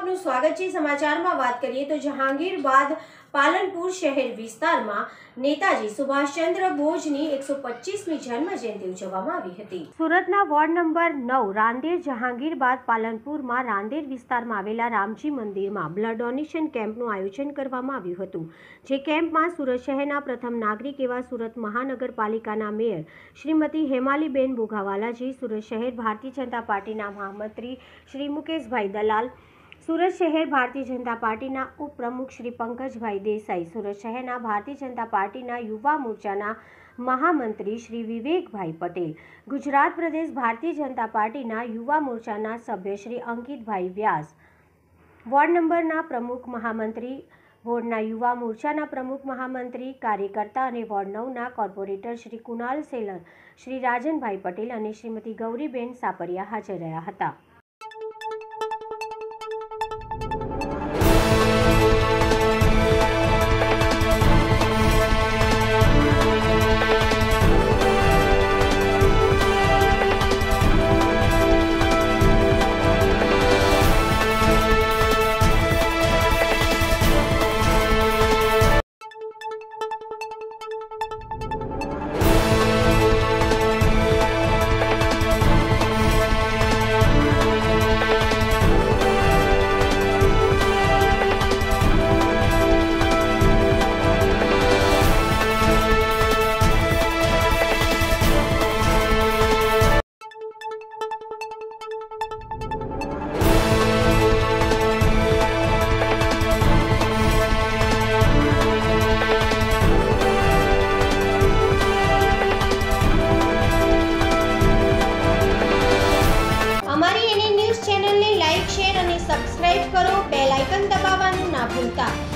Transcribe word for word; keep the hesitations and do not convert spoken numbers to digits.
આપનું સ્વાગત છે। સમાચારમાં વાત કરીએ તો જહાંગીર બાદ પાલનપુર શહેર વિસ્તારમાં નેતાજી સુભાષચંદ્ર બોઝની એકસો પચીસમી જન્મ જયંતિ ઉજવવામાં આવી હતી। સુરતના વોર્ડ નંબર નવ રાંદેર જહાંગીર બાદ પાલનપુરમાં રાંદેર વિસ્તારમાં આવેલા રામજી મંદિરમાં બ્લડ ડોનેશન કેમ્પનું આયોજન કરવામાં આવ્યું હતું। જે કેમ્પમાં સુરત શહેરના પ્રથમ નાગરિક એવા સુરત મહાનગરપાલિકાના મેયર શ્રીમતી હેમાલીબેન બોઘાવાલાજી, સુરત શહેર ભારતીય જનતા પાર્ટીના મહામંત્રી શ્રી મુકેશભાઈ દલાલ, સુરત શહેર ભારતીય જનતા પાર્ટીના ઉપપ્રમુખ શ્રી પંકજભાઈ દેસાઈ, સુરત શહેરના ભારતીય જનતા પાર્ટીના યુવા મોરચાના મહામંત્રી શ્રી વિવેકભાઈ પટેલ, ગુજરાત પ્રદેશ ભારતીય જનતા પાર્ટીના યુવા મોરચાના સભ્ય શ્રી અંકિતભાઈ વ્યાસ, વોર્ડ નંબરના પ્રમુખ મહામંત્રી, વોર્ડના યુવા મોરચાના પ્રમુખ મહામંત્રી, કાર્યકર્તા અને વોર્ડ નવના કોર્પોરેટર શ્રી કુનાલ સેલર, શ્રી રાજનભાઈ પટેલ અને શ્રીમતી ગૌરીબેન સાપરિયા હાજર રહ્યા હતા। સબસ્ક્રાઇબ કરો, બેલ આઇકન દબાવવાનું ના ભૂલતા।